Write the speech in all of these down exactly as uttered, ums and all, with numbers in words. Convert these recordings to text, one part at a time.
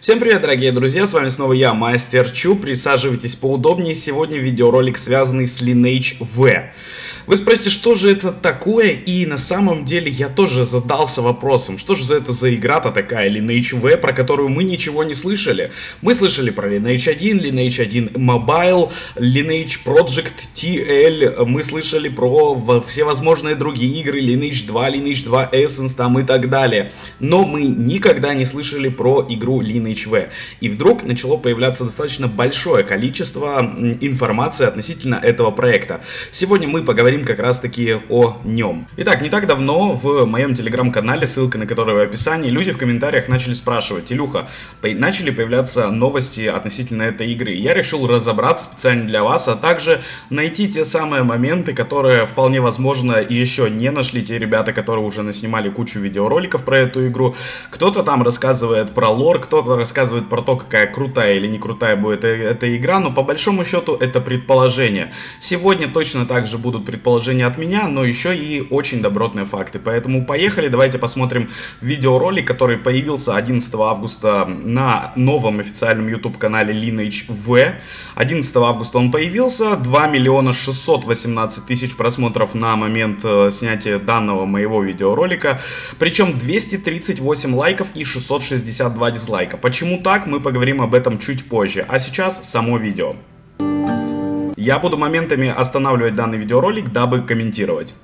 Всем привет, дорогие друзья, с вами снова я, Мастер Чу. Присаживайтесь поудобнее. Сегодня видеоролик, связанный с Lineage V. Вы спросите, что же это такое, и на самом деле я тоже задался вопросом, что же за это за игра-то такая Lineage V, про которую мы ничего не слышали. Мы слышали про Lineage один, Lineage один Mobile, Lineage Project ти эл, мы слышали про всевозможные другие игры, Lineage два, Lineage два Essence там и так далее. Но мы никогда не слышали про игру Lineage V. И вдруг начало появляться достаточно большое количество информации относительно этого проекта. Сегодня мы поговорим как раз таки о нем. Итак, не так давно в моем телеграм-канале, ссылка на который в описании, люди в комментариях начали спрашивать: Илюха, начали появляться новости относительно этой игры. Я решил разобраться специально для вас, а также найти те самые моменты, которые вполне возможно еще не нашли те ребята, которые уже наснимали кучу видеороликов про эту игру. Кто-то там рассказывает про лор, кто-то рассказывает про то, какая крутая или не крутая будет эта игра, но по большому счету это предположение. Сегодня точно так же будут предположения от меня, но еще и очень добротные факты. Поэтому поехали, давайте посмотрим видеоролик, который появился одиннадцатого августа на новом официальном YouTube канале Lineage V. одиннадцатого августа он появился, два миллиона шестьсот восемнадцать тысяч просмотров на момент э, снятия данного моего видеоролика, причем двести тридцать восемь лайков и шестьсот шестьдесят два дизлайка. Почему так, мы поговорим об этом чуть позже, а сейчас само видео. Я буду моментами останавливать данный видеоролик, дабы комментировать.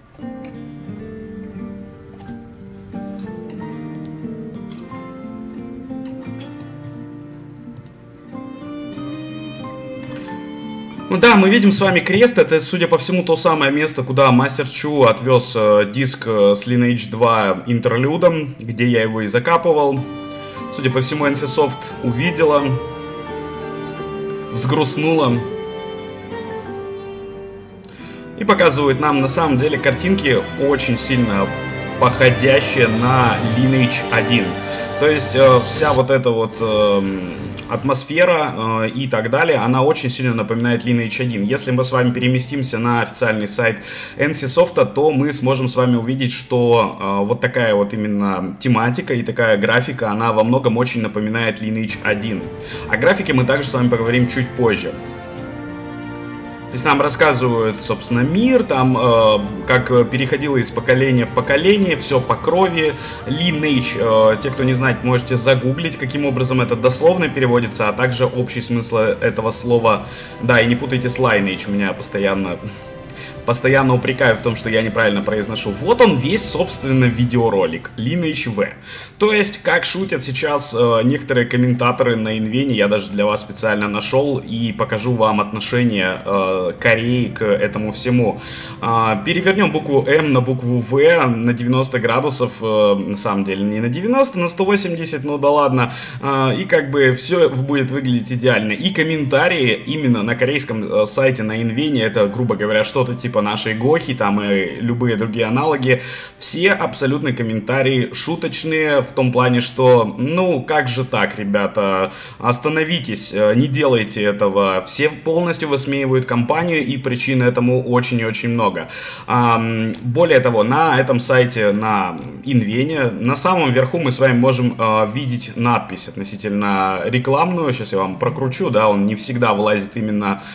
Ну да, мы видим с вами крест, это, судя по всему, то самое место, куда Мастер Чу отвез э, диск э, с Lineage два интерлюдом, где я его и закапывал. Судя по всему, эн си Soft увидела, взгрустнула. И показывают нам на самом деле картинки очень сильно походящие на Lineage один. То есть э, вся вот эта вот э, атмосфера э, и так далее, она очень сильно напоминает Lineage один. Если мы с вами переместимся на официальный сайт эн си Soft, то мы сможем с вами увидеть, что э, вот такая вот именно тематика и такая графика, она во многом очень напоминает Lineage один. О графике мы также с вами поговорим чуть позже. Здесь нам рассказывают, собственно, мир, там, э, как переходило из поколения в поколение, все по крови. Lineage, э, те, кто не знает, можете загуглить, каким образом это дословно переводится, а также общий смысл этого слова. Да, и не путайте с Lineage, меня постоянно... Постоянно упрекаю в том, что я неправильно произношу. Вот он весь, собственно, видеоролик Lineage V. То есть, как шутят сейчас э, некоторые комментаторы на Инвене, я даже для вас специально нашел и покажу вам отношение э, Кореи к этому всему. Э, перевернем букву М на букву В на девяносто градусов, э, на самом деле не на девяносто, на сто восемьдесят, ну да ладно. Э, и как бы все будет выглядеть идеально. И комментарии именно на корейском э, сайте на Инвене, это, грубо говоря, что-то типа по нашей Гохи, там и любые другие аналоги, все абсолютно комментарии шуточные, в том плане, что, ну, как же так, ребята, остановитесь, не делайте этого. Все полностью высмеивают компанию, и причин этому очень и очень много. Более того, на этом сайте, на Инвене, на самом верху мы с вами можем видеть надпись относительно рекламную. Сейчас я вам прокручу, да, он не всегда вылазит именно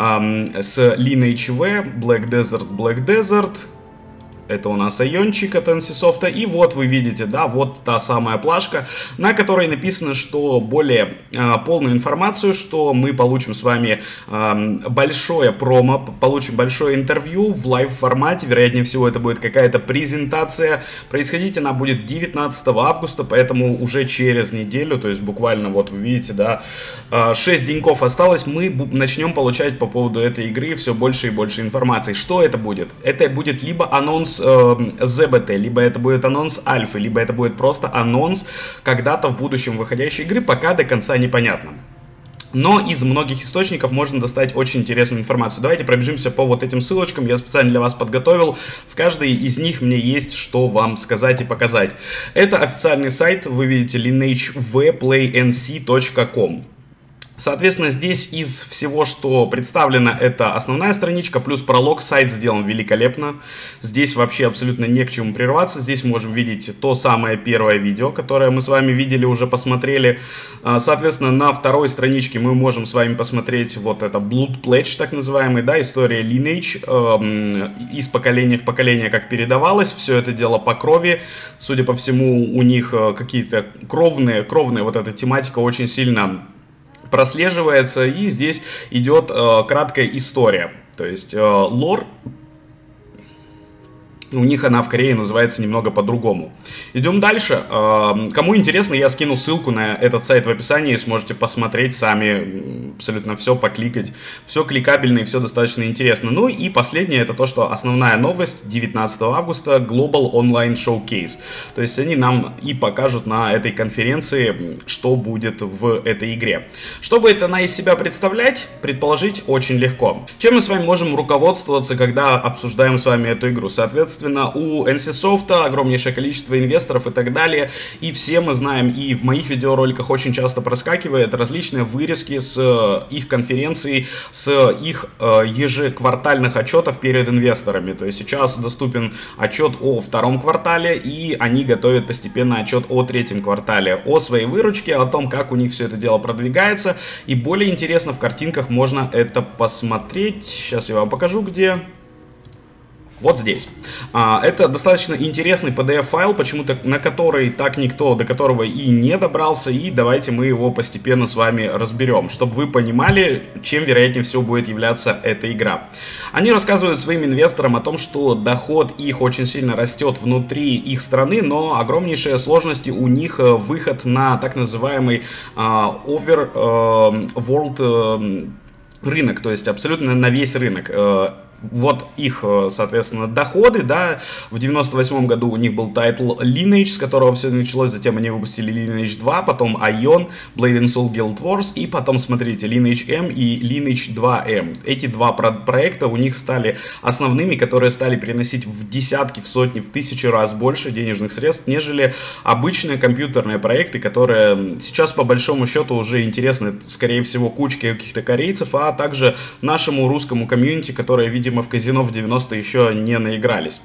с Lineage V, Black Desert, Black Desert. Это у нас айончик от эн си Soft. И вот вы видите, да, вот та самая плашка, на которой написано, что более э, полную информацию, что мы получим с вами э, большое промо, получим большое интервью в лайв формате. Вероятнее всего, это будет какая-то презентация. Происходить она будет девятнадцатого августа, поэтому уже через неделю, то есть буквально, вот вы видите, да, э, шесть деньков осталось, мы начнем получать по поводу этой игры все больше и больше информации. Что это будет? Это будет либо анонс зэ бэ тэ, либо это будет анонс альфы, либо это будет просто анонс когда-то в будущем выходящей игры, пока до конца непонятно. Но из многих источников можно достать очень интересную информацию. Давайте пробежимся по вот этим ссылочкам, я специально для вас подготовил. В каждой из них мне есть что вам сказать и показать. Это официальный сайт, вы видите, lineage v play n c точка com. Соответственно, здесь из всего, что представлено, это основная страничка, плюс пролог. Сайт сделан великолепно. Здесь вообще абсолютно не к чему прерваться. Здесь можем видеть то самое первое видео, которое мы с вами видели, уже посмотрели. Соответственно, на второй страничке мы можем с вами посмотреть вот это Blood Pledge, так называемый, да, история Lineage, э, из поколения в поколение как передавалось. Все это дело по крови. Судя по всему, у них какие-то кровные, кровные, вот эта тематика очень сильно прослеживается, и здесь идет э, краткая история, то есть э, лор. У них она в Корее называется немного по-другому. Идем дальше. Кому интересно, я скину ссылку на этот сайт в описании. Сможете посмотреть сами абсолютно все, покликать. Все кликабельно и все достаточно интересно. Ну и последнее, это то, что основная новость девятнадцатого августа Global Online Showcase. То есть они нам и покажут на этой конференции, что будет в этой игре. Что будет она из себя представлять, предположить очень легко. Чем мы с вами можем руководствоваться, когда обсуждаем с вами эту игру? Соответственно, у эн си Soft огромнейшее количество инвесторов и так далее, и все мы знаем, и в моих видеороликах очень часто проскакивает различные вырезки с э, их конференций, с их э, ежеквартальных отчетов перед инвесторами. То есть сейчас доступен отчет о втором квартале, и они готовят постепенно отчет о третьем квартале, о своей выручке, о том, как у них все это дело продвигается, и более интересно в картинках можно это посмотреть. Сейчас я вам покажу, где... Вот здесь. Это достаточно интересный пи ди эф-файл, почему-то на который так никто до которого и не добрался. И давайте мы его постепенно с вами разберем, чтобы вы понимали, чем вероятнее всего будет являться эта игра. Они рассказывают своим инвесторам о том, что доход их очень сильно растет внутри их страны, но огромнейшие сложности у них выход на так называемый over world рынок, то есть абсолютно на весь рынок. Вот их, соответственно, доходы, да, в девяносто восьмом году у них был тайтл Lineage, с которого все началось, затем они выпустили Lineage два, потом Aion, Blade and Soul Guild Wars, и потом, смотрите, Lineage M и Lineage два эм. Эти два про проекта у них стали основными, которые стали приносить в десятки, в сотни, в тысячи раз больше денежных средств, нежели обычные компьютерные проекты, которые сейчас, по большому счету, уже интересны, скорее всего, кучке каких-то корейцев, а также нашему русскому комьюнити, которое, видимо, в казино в девяностые еще не наигрались.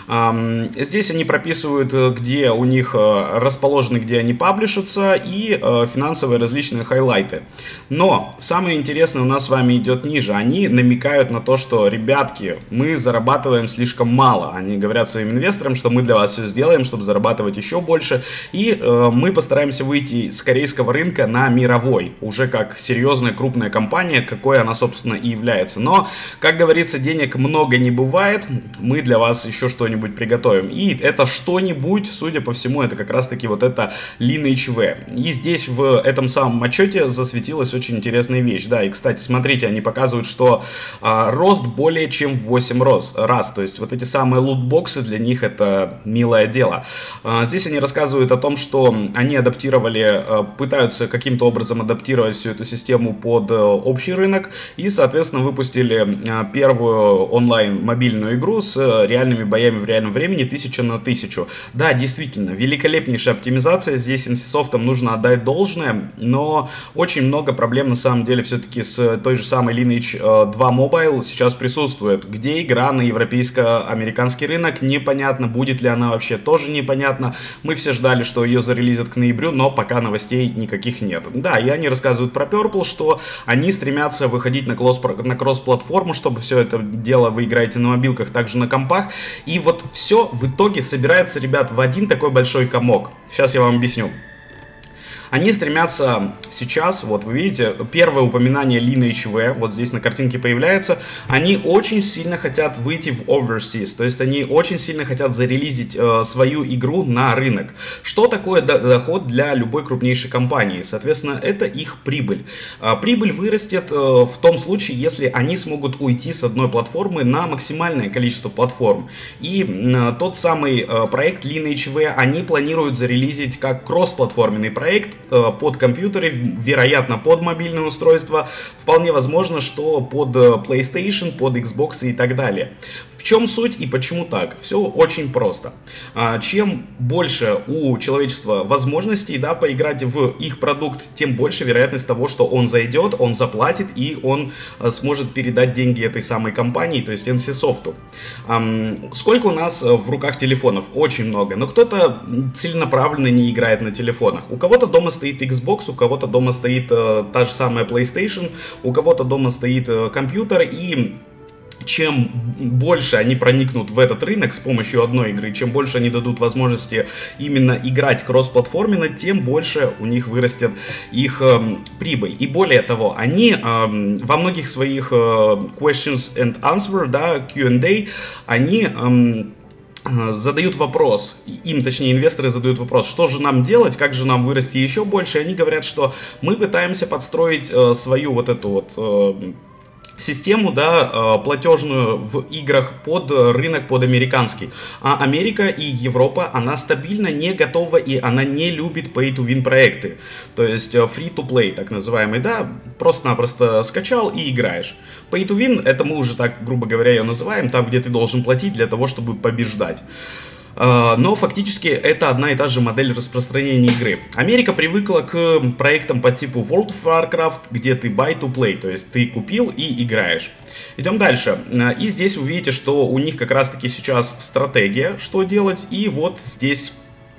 Здесь они прописывают, где у них расположены, где они паблишатся, и финансовые различные хайлайты. Но самое интересное у нас с вами идет ниже. Они намекают на то, что, ребятки, мы зарабатываем слишком мало. Они говорят своим инвесторам, что мы для вас все сделаем, чтобы зарабатывать еще больше, и мы постараемся выйти с корейского рынка на мировой, уже как серьезная крупная компания, какой она, собственно, и является. Но, как говорится, денег много не бывает, мы для вас еще что-нибудь приготовим. И это что-нибудь, судя по всему, это как раз-таки вот это Lineage V. И здесь в этом самом отчете засветилась очень интересная вещь. Да, и, кстати, смотрите, они показывают, что а, рост более чем в восемь раз, раз. То есть вот эти самые лутбоксы для них это милое дело. А, здесь они рассказывают о том, что они адаптировали, а, пытаются каким-то образом адаптировать всю эту систему под а, общий рынок и, соответственно, выпустили а, первую онлайн мобильную игру с реальными боями в реальном времени тысяча на тысячу. Да, действительно, великолепнейшая оптимизация. Здесь эн си Soft нужно отдать должное, но очень много проблем на самом деле все-таки с той же самой Lineage два Mobile сейчас присутствует. Где игра на европейско-американский рынок, непонятно, будет ли она вообще, тоже непонятно. Мы все ждали, что ее зарелизят к ноябрю, но пока новостей никаких нет. Да, и они рассказывают про Purple, что они стремятся выходить на кросс-платформу, чтобы все это дело вы играете на мобилках, также на компах. И вот все в итоге собирается, ребят, в один такой большой комок. Сейчас я вам объясню. Они стремятся сейчас, вот вы видите, первое упоминание Lineage V, вот здесь на картинке появляется, они очень сильно хотят выйти в overseas, то есть они очень сильно хотят зарелизить э, свою игру на рынок. Что такое доход для любой крупнейшей компании? Соответственно, это их прибыль. Э, прибыль вырастет э, в том случае, если они смогут уйти с одной платформы на максимальное количество платформ. И э, тот самый э, проект Lineage V они планируют зарелизить как кроссплатформенный проект под компьютеры вероятно, под мобильное устройство, вполне возможно, что под PlayStation, под Xbox и так далее. В чем суть и почему так? Все очень просто. Чем больше у человечества возможностей, да, поиграть в их продукт, тем больше вероятность того, что он зайдет, он заплатит и он сможет передать деньги этой самой компании, то есть эн си Soft. Сколько у нас в руках телефонов? Очень много, но кто-то целенаправленно не играет на телефонах. У кого-то дома стоит Xbox, у кого-то дома стоит э, та же самая PlayStation, у кого-то дома стоит э, компьютер, и чем больше они проникнут в этот рынок с помощью одной игры, чем больше они дадут возможности именно играть кроссплатформенно, тем больше у них вырастет их э, прибыль. И более того, они э, во многих своих э, questions and answer, да, кью энд эй, они э, задают вопрос, им, точнее, инвесторы задают вопрос, что же нам делать, как же нам вырасти еще больше, и они говорят, что мы пытаемся подстроить э, свою вот эту вот э, систему, да, платежную в играх под рынок, под американский. А Америка и Европа, она стабильно не готова и она не любит pay-to-win проекты. То есть free-to-play, так называемый, да, просто-напросто скачал и играешь. Pay-to-win, это мы уже так, грубо говоря, ее называем, там, где ты должен платить для того, чтобы побеждать. Но фактически это одна и та же модель распространения игры. Америка привыкла к проектам по типу World of Warcraft, где ты buy to play, то есть ты купил и играешь. Идем дальше. И здесь вы видите, что у них как раз таки сейчас стратегия, что делать. И вот здесь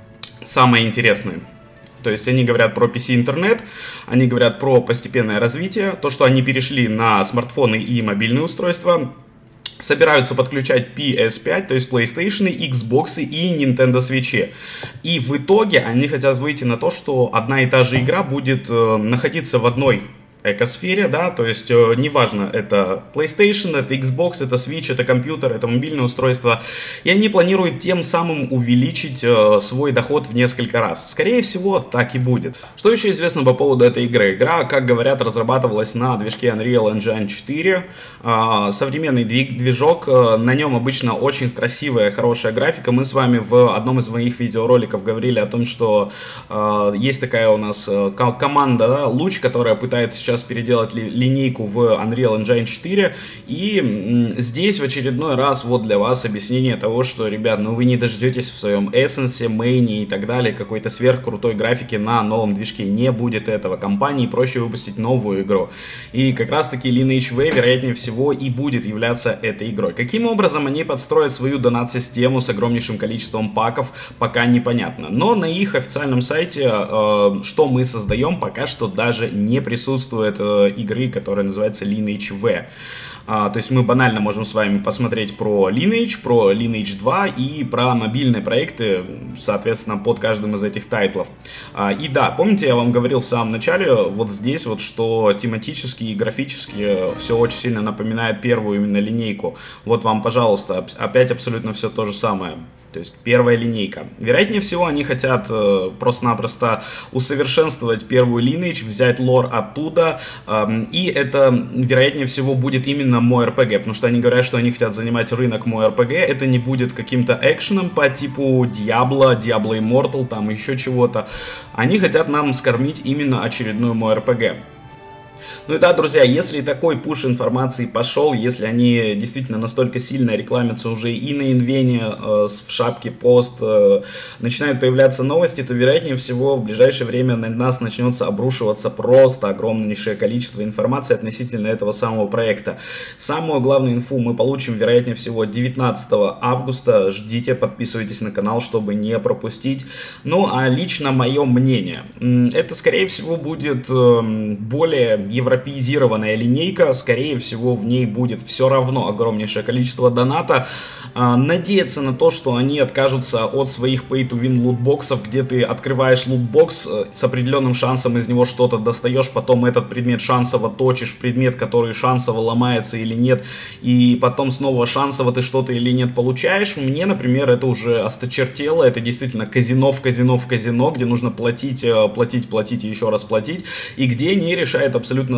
самое интересное. То есть они говорят про пи си-интернет, они говорят про постепенное развитие, то, что они перешли на смартфоны и мобильные устройства. Собираются подключать пи эс пять, то есть PlayStation, Xbox и Nintendo Switch. И в итоге они хотят выйти на то, что одна и та же игра будет э, находиться в одной экосфере, да, то есть э, неважно, это PlayStation, это Xbox, это Switch, это компьютер, это мобильное устройство, и они планируют тем самым увеличить э, свой доход в несколько раз. Скорее всего, так и будет. Что еще известно по поводу этой игры? Игра, как говорят, разрабатывалась на движке Unreal Engine четыре, э, современный движок, э, на нем обычно очень красивая, хорошая графика. Мы с вами в одном из моих видеороликов говорили о том, что э, есть такая у нас э, команда, да, Луч, которая пытается сейчас переделать ли, линейку в Unreal Engine четыре, и м, здесь в очередной раз вот для вас объяснение того, что, ребят, ну вы не дождетесь в своем Essence, Main и так далее какой-то сверхкрутой графики на новом движке, не будет этого, компании проще выпустить новую игру, и как раз таки Lineage V вероятнее всего и будет являться этой игрой. Каким образом они подстроят свою донат-систему с огромнейшим количеством паков, пока непонятно, но на их официальном сайте, э, что мы создаем, пока что даже не присутствует игры, которая называется Lineage V. А, то есть мы банально можем с вами посмотреть про Lineage, про Lineage два и про мобильные проекты, соответственно, под каждым из этих тайтлов. А, и да, помните, я вам говорил в самом начале, вот здесь вот, что тематически и графически все очень сильно напоминает первую именно линейку. Вот вам, пожалуйста, опять абсолютно все то же самое. То есть первая линейка. Вероятнее всего они хотят э, просто-напросто усовершенствовать первую Lineage, взять лор оттуда, э, и это вероятнее всего будет именно мой эр пи джи, потому что они говорят, что они хотят занимать рынок мой эр пи джи, это не будет каким-то экшеном по типу Diablo, Diablo Immortal, там еще чего-то. Они хотят нам скормить именно очередную мой эр пи джи. Ну и да, друзья, если такой пуш информации пошел, если они действительно настолько сильно рекламятся уже и на Инвене, э, в шапке пост, э, начинают появляться новости, то вероятнее всего в ближайшее время на нас начнется обрушиваться просто огромнейшее количество информации относительно этого самого проекта. Самую главную инфу мы получим вероятнее всего девятнадцатого августа. Ждите, подписывайтесь на канал, чтобы не пропустить. Ну а лично мое мнение, это скорее всего будет э, более европейское европеизированная линейка, скорее всего в ней будет все равно огромнейшее количество доната. Надеяться на то, что они откажутся от своих pay-to-win лутбоксов, где ты открываешь лутбокс с определенным шансом, из него что-то достаешь, потом этот предмет шансово точишь в предмет, который шансово ломается или нет, и потом снова шансово ты что-то или нет получаешь. Мне, например, это уже осточертело, это действительно казино в казино в казино, где нужно платить, платить, платить и еще раз платить, и где не решает абсолютно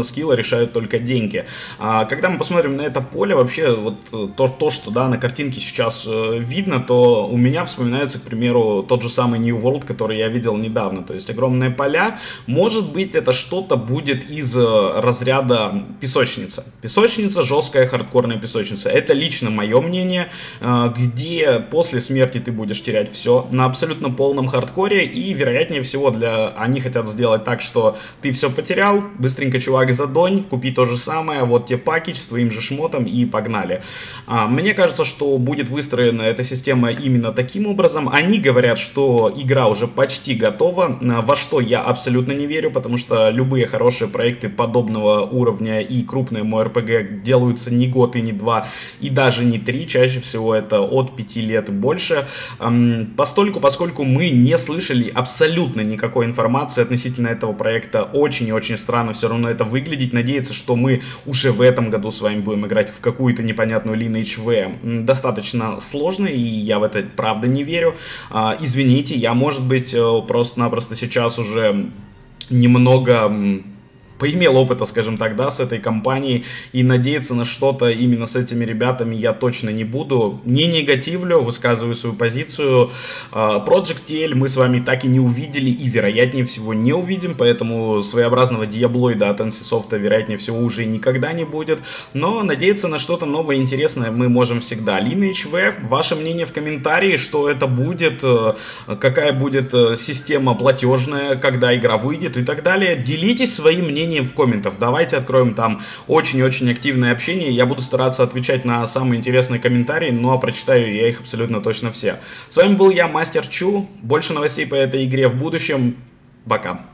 скилла решают только деньги. А, когда мы посмотрим на это поле, вообще вот то, то что да, на картинке сейчас э, видно, то у меня вспоминается, к примеру, тот же самый New World, который я видел недавно. То есть огромные поля. Может быть, это что-то будет из э, разряда песочница. Песочница, жесткая хардкорная песочница. Это лично мое мнение, э, где после смерти ты будешь терять все на абсолютно полном хардкоре, и вероятнее всего для они хотят сделать так, что ты все потерял, быстренько, чувак, задонь, купи то же самое, вот тебе пакетч с твоим же шмотом и погнали. А, мне кажется, что будет выстроена эта система именно таким образом. Они говорят, что игра уже почти готова, во что я абсолютно не верю, потому что любые хорошие проекты подобного уровня и крупные ММО-РПГ делаются не год и не два, и даже не три, чаще всего это от пяти лет и больше. Постольку, поскольку мы не слышали абсолютно никакой информации относительно этого проекта, очень и очень странно все равно это выглядит. Надеяться, что мы уже в этом году с вами будем играть в какую-то непонятную Lineage ви, достаточно сложно, и я в это правда не верю. Извините, я, может быть, просто-напросто сейчас уже немного поимел опыта, скажем так, да, с этой компанией, и надеяться на что-то именно с этими ребятами я точно не буду. Не негативлю, высказываю свою позицию. Project ти эл мы с вами так и не увидели, и вероятнее всего не увидим, поэтому своеобразного диаблоида от эн си Soft вероятнее всего уже никогда не будет, но надеяться на что-то новое и интересное мы можем всегда. Lineage ви, ваше мнение в комментарии, что это будет, какая будет система платежная, когда игра выйдет и так далее. Делитесь своим мнением в комментах. Давайте откроем там очень-очень активное общение. Я буду стараться отвечать на самые интересные комментарии, но прочитаю я их абсолютно точно все. С вами был я, Мастер Чу. Больше новостей по этой игре в будущем. Пока.